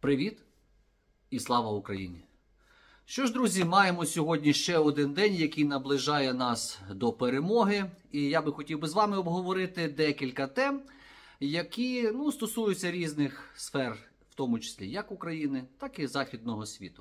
Привіт і слава Україні! Що ж, друзі, маємо сьогодні ще один день, який наближає нас до перемоги. І я би хотів з вами обговорити декілька тем, які стосуються різних сфер, в тому числі як України, так і Західного світу.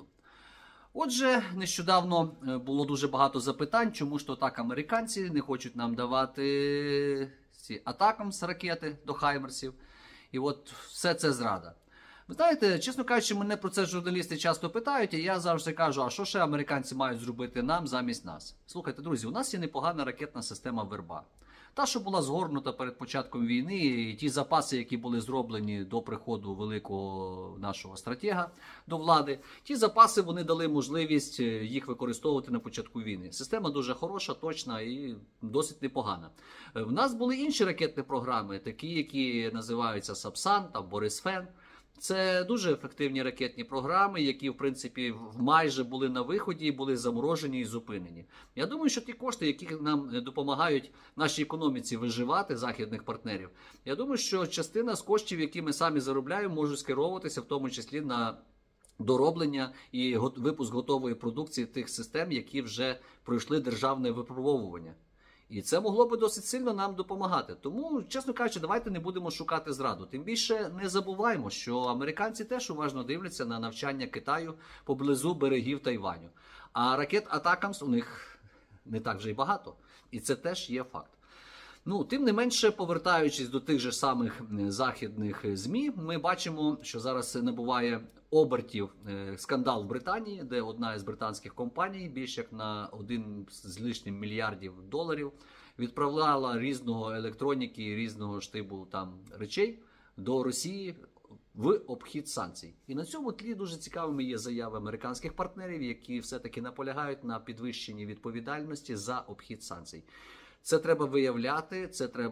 Отже, нещодавно було дуже багато запитань, чому ж то так американці не хочуть нам давати ці атакамс ракети до Хаймерсів. І от все це зрада. Ви знаєте, чесно кажучи, мене про це журналісти часто питають, і я завжди кажу, а що ще американці мають зробити нам замість нас? Слухайте, друзі, у нас є непогана ракетна система «Верба». Та, що була згорнута перед початком війни, і ті запаси, які були зроблені до приходу великого нашого стратега до влади, ті запаси вони дали можливість їх використовувати на початку війни. Система дуже хороша, точна і досить непогана. В нас були інші ракетні програми, такі, які називаються «Сапсан» та «Борисфен». Це дуже ефективні ракетні програми, які, в принципі, майже були на виході, були заморожені і зупинені. Я думаю, що ті кошти, які нам допомагають нашій економіці виживати, західних партнерів, я думаю, що частина з коштів, які ми самі заробляємо, можуть скеровуватися в тому числі на дороблення і випуск готової продукції тих систем, які вже пройшли державне випробовування. І це могло би досить сильно нам допомагати. Тому, чесно кажучи, давайте не будемо шукати зраду. Тим більше не забуваємо, що американці теж уважно дивляться на навчання Китаю поблизу берегів Тайваню. А ракет атакамс у них не так вже й багато. І це теж є факт. Тим не менше, повертаючись до тих же самих західних ЗМІ, ми бачимо, що зараз набуває обертів скандал в Британії, де одна із британських компаній більш як на 1 з лишнім мільярдів доларів відправляла різного електроніки, різного штибу там речей до Росії в обхід санкцій. І на цьому тлі дуже цікавими є заяви американських партнерів, які все-таки наполягають на підвищенні відповідальності за обхід санкцій. Це треба виявляти,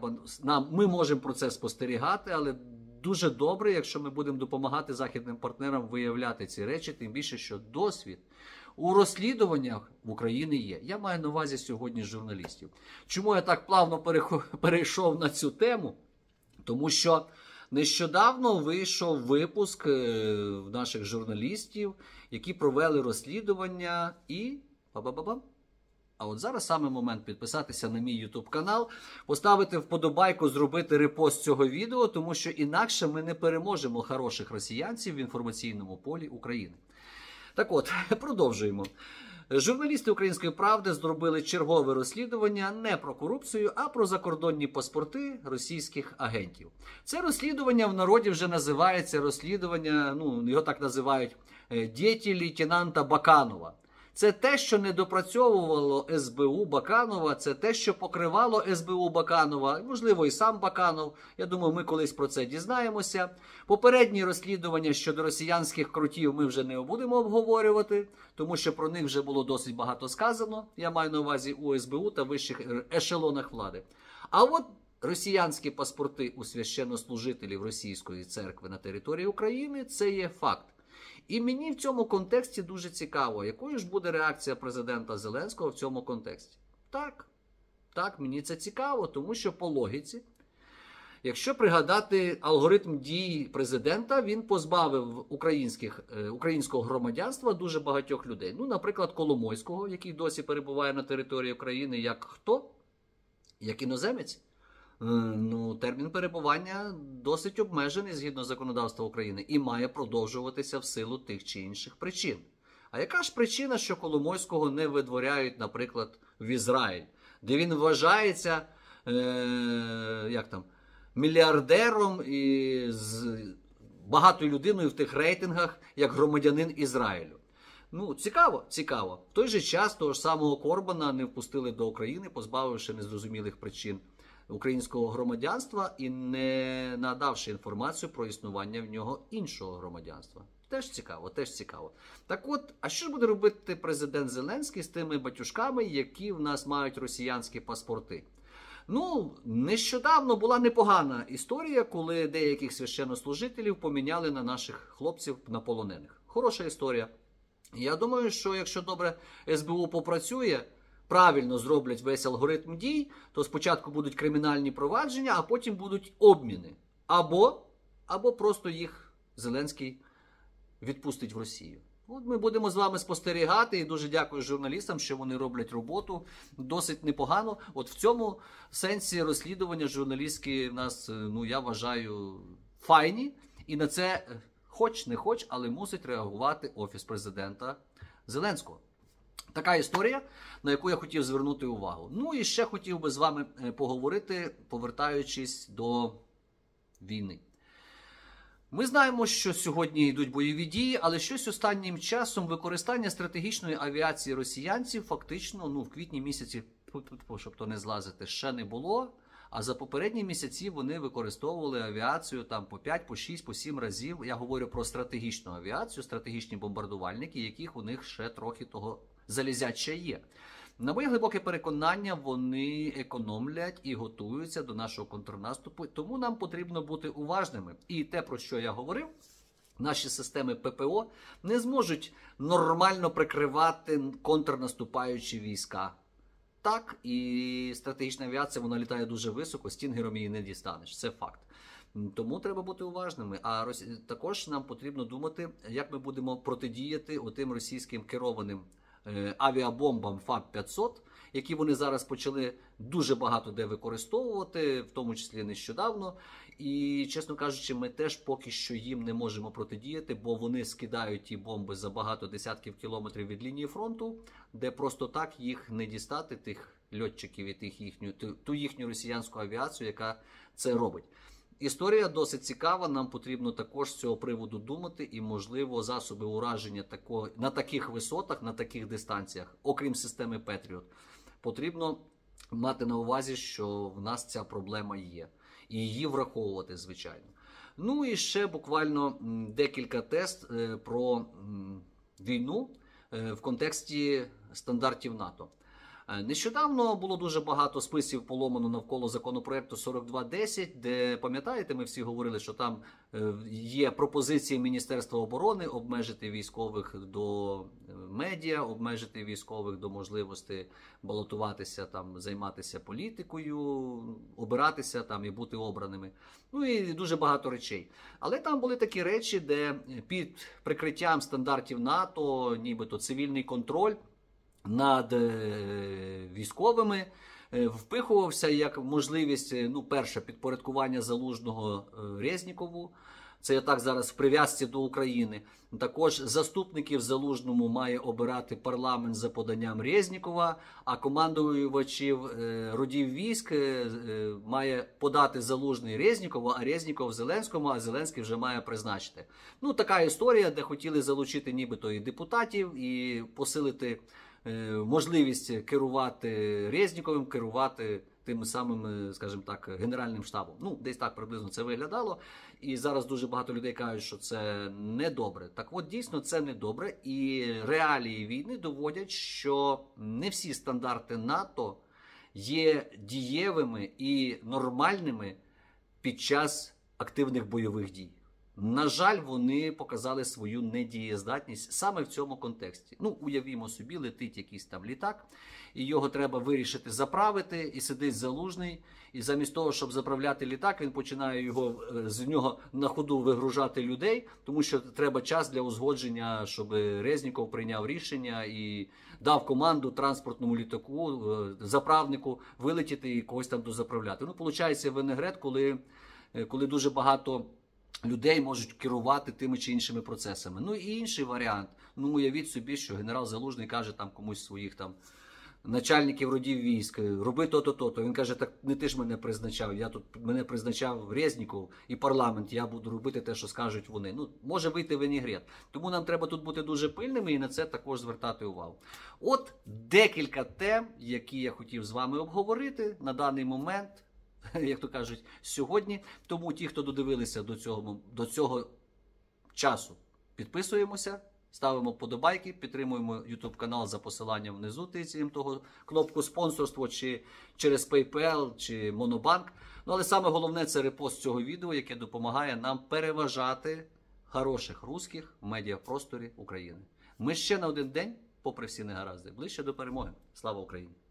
ми можемо про це спостерігати, але дуже добре, якщо ми будемо допомагати західним партнерам виявляти ці речі, тим більше, що досвід у розслідуваннях в Україні є. Я маю на увазі сьогодні журналістів. Чому я так плавно перейшов на цю тему? Тому що нещодавно вийшов випуск наших журналістів, які провели розслідування і... А от зараз саме момент підписатися на мій YouTube канал, поставити вподобайку, зробити репост цього відео, тому що інакше ми не переможемо хороших росіянців в інформаційному полі України. Так от, продовжуємо. Журналісти «Української правди» зробили чергове розслідування не про корупцію, а про закордонні паспорти російських агентів. Це розслідування в народі вже називається розслідування, його так називають, «Діти лейтенанта Баканова». Це те, що не допрацьовувало СБУ Баканова, це те, що покривало СБУ Баканова, можливо, і сам Баканов. Я думаю, ми колись про це дізнаємося. Попередні розслідування щодо росіянських крутів ми вже не будемо обговорювати, тому що про них вже було досить багато сказано, я маю на увазі у СБУ та вищих ешелонах влади. А от росіянські паспорти у священнослужителів російської церкви на території України – це є факт. І мені в цьому контексті дуже цікаво, якою ж буде реакція президента Зеленського в цьому контексті. Так, мені це цікаво, тому що по логіці, якщо пригадати алгоритм дій президента, він позбавив українського громадянства дуже багатьох людей. Наприклад, Коломойського, який досі перебуває на території України, як хто? Як іноземець. Термін перебування досить обмежений згідно законодавства України і має продовжуватися в силу тих чи інших причин. А яка ж причина, що Коломойського не видворяють, наприклад, в Ізраїль, де він вважається мільярдером і з багатою людиною в тих рейтингах, як громадянин Ізраїлю? Цікаво. В той же час того ж самого Корбана не впустили до України, позбавивши незрозумілих причин українського громадянства і не надавши інформацію про існування в нього іншого громадянства. Теж цікаво. Так от, а що ж буде робити президент Зеленський з тими батюшками, які в нас мають росіянські паспорти? Нещодавно була непогана історія, коли деяких священнослужителів поміняли на наших хлопців, на полонених. Хороша історія. Я думаю, що якщо добре СБУ попрацює, правильно зроблять весь алгоритм дій, то спочатку будуть кримінальні провадження, а потім будуть обміни. Або просто їх Зеленський відпустить в Росію. От ми будемо з вами спостерігати, і дуже дякую журналістам, що вони роблять роботу досить непогано. От в цьому сенсі розслідування журналістські в нас, я вважаю, файні. І на це, хоч не хоч, але мусить реагувати Офіс президента Зеленського. Така історія, на яку я хотів звернути увагу. Ну і ще хотів би з вами поговорити, повертаючись до війни. Ми знаємо, що сьогодні йдуть бойові дії, але щось останнім часом використання стратегічної авіації росіянців фактично, в квітні місяці, щоб то не злазити, ще не було. А за попередні місяці вони використовували авіацію там по 5, по 6, по 7 разів. Я говорю про стратегічну авіацію, стратегічні бомбардувальники, яких у них ще трохи того залізяча є. На моє глибоке переконання, вони економлять і готуються до нашого контрнаступу, тому нам потрібно бути уважними. І те, про що я говорив, наші системи ППО не зможуть нормально прикривати контрнаступаючі війська. Так, і стратегічна авіація, вона літає дуже високо, стінгером її не дістанеш, це факт. Тому треба бути уважними. А також нам потрібно думати, як ми будемо протидіяти отим російським керованим авіабомбам ФАБ-500, які вони зараз почали дуже багато де використовувати, в тому числі нещодавно. І, чесно кажучи, ми теж поки що їм не можемо протидіяти, бо вони скидають ті бомби за багато десятків кілометрів від лінії фронту, де просто так їх не дістати, тих льотчиків і ту їхню росіянську авіацію, яка це робить. Історія досить цікава, нам потрібно також з цього приводу думати і, можливо, засоби ураження на таких висотах, на таких дистанціях, окрім системи Петріот, потрібно мати на увазі, що в нас ця проблема є. І її враховувати, звичайно. Ну і ще буквально декілька тез про війну в контексті стандартів НАТО. Нещодавно було дуже багато списів поломано навколо законопроекту 4210, де, пам'ятаєте, ми всі говорили, що там є пропозиції Міністерства оборони обмежити військових до медіа, обмежити військових до можливості балотуватися, там, займатися політикою, обиратися там, і бути обраними. Ну і дуже багато речей. Але там були такі речі, де під прикриттям стандартів НАТО, нібито цивільний контроль над військовими впихувався як можливість, перше, підпорядкування Залужного Резнікову. Це я так зараз в прив'язці до України. Також заступників Залужному має обирати парламент за поданням Резнікова, а командувачів родів військ має подати Залужний Резнікову, а Резніков Зеленському, а Зеленський вже має призначити. Така історія, де хотіли залучити нібито і депутатів, і посилити можливість керувати Резніковим, керувати тим самим, скажімо так, Генеральним штабом. Десь так приблизно це виглядало. І зараз дуже багато людей кажуть, що це недобре. Так от, дійсно, це недобре. І реалії війни доводять, що не всі стандарти НАТО є дієвими і нормальними під час активних бойових дій. На жаль, вони показали свою недієздатність саме в цьому контексті. Уявімо собі, летить якийсь там літак, і його треба вирішити заправити, і сидить Залужний, і замість того, щоб заправляти літак, він починає з нього на ходу вигружати людей, тому що треба час для узгодження, щоб Резніков прийняв рішення і дав команду транспортному літаку, заправнику вилетіти і когось там дозаправляти. Получається винегрет, коли дуже багато людей можуть керувати тими чи іншими процесами. І інший варіант. Уявіть собі, що генерал Залужний каже там комусь своїх там начальників родів військ, роби то-то, то-то. Він каже, так не ти ж мене призначав, мене призначав Резніков і парламент, я буду робити те, що скажуть вони. Може вийти винігрет. Тому нам треба тут бути дуже пильними і на це також звертати увагу. От декілька тем, які я хотів з вами обговорити на даний момент, як то кажуть, сьогодні. Тому ті, хто додивилися до цього часу, підписуємося, ставимо вподобайки, підтримуємо YouTube канал за посиланням внизу, тицяємо того кнопку спонсорство чи через PayPal, чи Monobank. Але саме головне – це репост цього відео, яке допомагає нам переважати хороших русських в медіапросторі України. Ми ще на один день, попри всі негаразди, ближче до перемоги. Слава Україні!